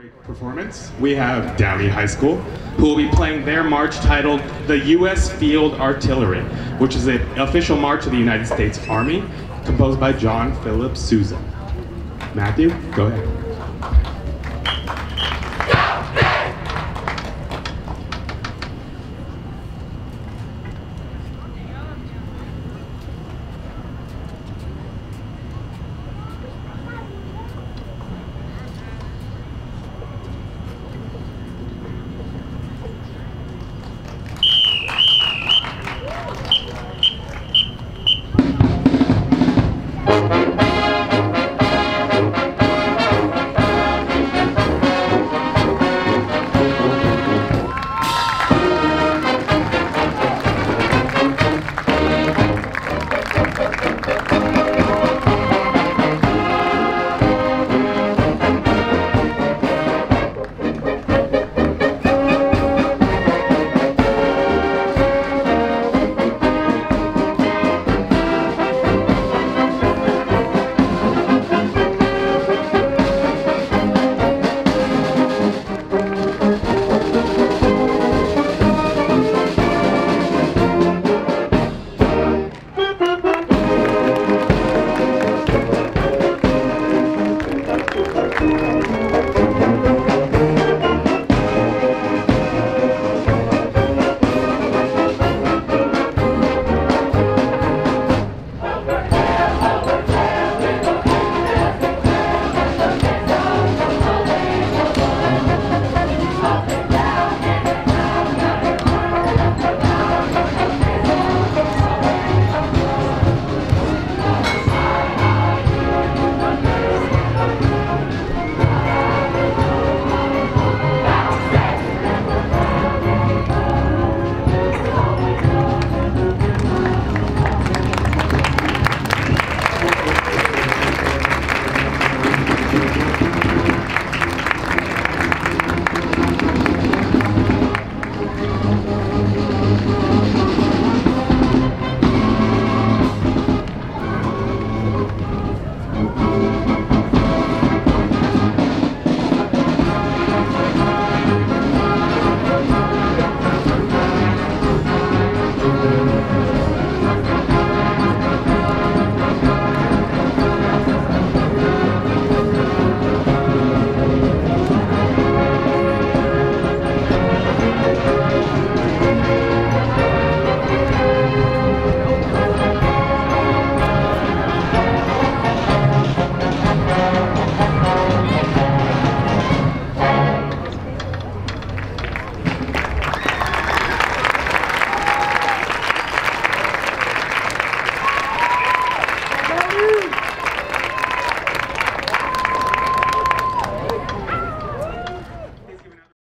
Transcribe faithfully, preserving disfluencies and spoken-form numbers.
great performance, we have Downey High School, who will be playing their march titled the U S Field Artillery, which is the official march of the United States Army, composed by John Philip Sousa. Matthew, go ahead.